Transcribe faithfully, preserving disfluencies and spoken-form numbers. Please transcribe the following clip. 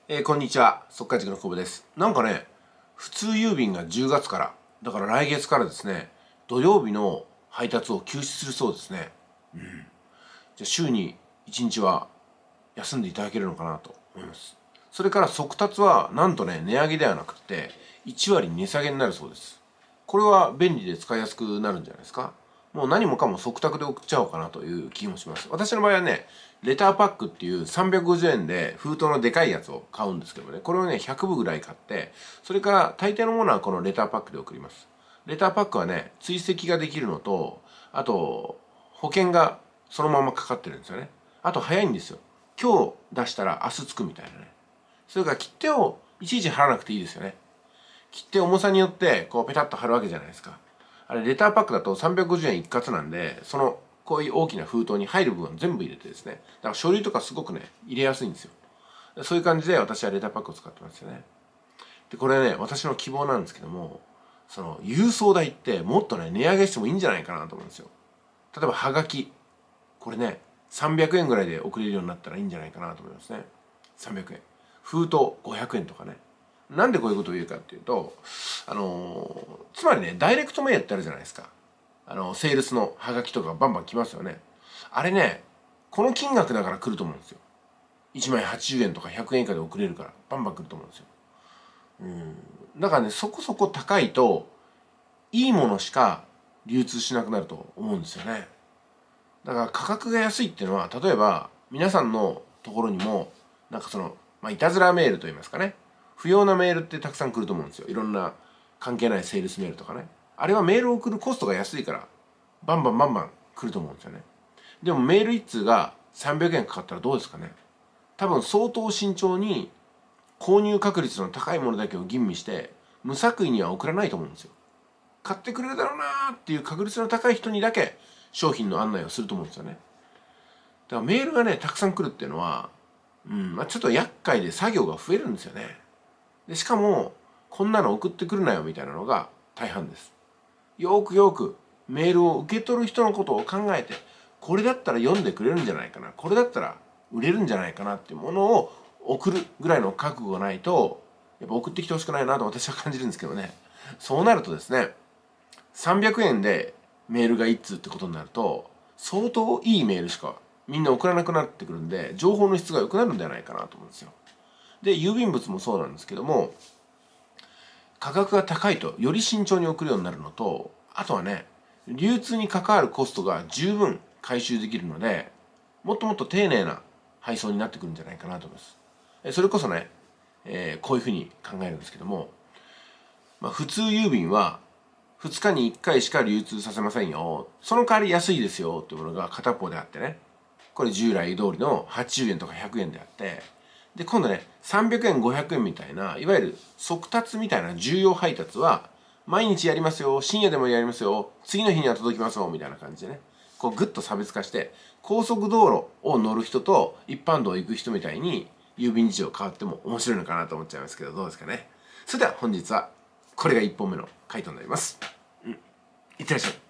えー、こんにちは、速稼塾の久保です。なんかね、普通郵便がじゅうがつから、だから来月からですね、土曜日の配達を休止するそうですね。うん。じゃあ週にいちにちは休んでいただけるのかなと思います。それから速達はなんとね、値上げではなくて、いちわり値下げになるそうです。これは便利で使いやすくなるんじゃないですか。もう何もかも速達で送っちゃおうかなという気もします。私の場合はね、レターパックっていうさんびゃくごじゅうえんで封筒のでかいやつを買うんですけどもね、これをね、ひゃくぶぐらい買って、それから大抵のものはこのレターパックで送ります。レターパックはね、追跡ができるのと、あと、保険がそのままかかってるんですよね。あと早いんですよ。今日出したら明日つくみたいなね。それから切手をいちいち貼らなくていいですよね。切手重さによってこうペタッと貼るわけじゃないですか。あれレターパックだとさんびゃくごじゅうえん一括なんで、そのこういう大きな封筒に入る部分全部入れてですね、だから書類とかすごくね入れやすいんですよ。そういう感じで私はレターパックを使ってますよね。でこれね、私の希望なんですけども、その郵送代ってもっとね値上げしてもいいんじゃないかなと思うんですよ。例えばはがき、これねさんびゃくえんぐらいで送れるようになったらいいんじゃないかなと思いますね。さんびゃくえん、封筒ごひゃくえんとかね。なんでこういうことを言うかっていうと、あのー、つまりね、ダイレクトメールってあるじゃないですか。あの、セールスのハガキとかバンバン来ますよね。あれね、この金額だから来ると思うんですよ。いちまいはちじゅうえんとかひゃくえん以下で送れるから、バンバン来ると思うんですよ。うん。だからね、そこそこ高いと、いいものしか流通しなくなると思うんですよね。だから価格が安いっていうのは、例えば、皆さんのところにも、なんかその、まあ、いたずらメールといいますかね。不要なメールってたくさん来ると思うんですよ。いろんな関係ないセールスメールとかね。あれはメールを送るコストが安いから、バンバンバンバン来ると思うんですよね。でもメール一通がさんびゃくえんかかったらどうですかね。多分相当慎重に購入確率の高いものだけを吟味して、無作為には送らないと思うんですよ。買ってくれるだろうなーっていう確率の高い人にだけ商品の案内をすると思うんですよね。だからメールがね、たくさん来るっていうのは、うん、まあ、ちょっと厄介で作業が増えるんですよね。でしかもこんなの送ってくるなよみたいなのが大半です。よくよくメールを受け取る人のことを考えて、これだったら読んでくれるんじゃないかな、これだったら売れるんじゃないかなっていうものを送るぐらいの覚悟がないと、やっぱ送ってきてほしくないなと私は感じるんですけどね。そうなるとですね、さんびゃくえんでメールがいっつうってことになると、相当いいメールしかみんな送らなくなってくるんで、情報の質が良くなるんじゃないかなと思うんですよ。で、郵便物もそうなんですけども、価格が高いとより慎重に送るようになるのと、あとはね、流通に関わるコストが十分回収できるので、もっともっと丁寧な配送になってくるんじゃないかなと思います。それこそね、えー、こういうふうに考えるんですけども、まあ、普通郵便はふつかにいっかいしか流通させませんよ。その代わり安いですよっていうものが片方であってね。これ従来通りのはちじゅうえんとかひゃくえんであって、で、今度ね、さんびゃくえん、ごひゃくえんみたいな、いわゆる速達みたいな重要配達は、毎日やりますよ、深夜でもやりますよ、次の日には届きますよ、みたいな感じでね、こうぐっと差別化して、高速道路を乗る人と一般道を行く人みたいに、郵便事情変わっても面白いのかなと思っちゃいますけど、どうですかね。それでは本日は、これがいっぽんめの回答になります。うん。いってらっしゃい。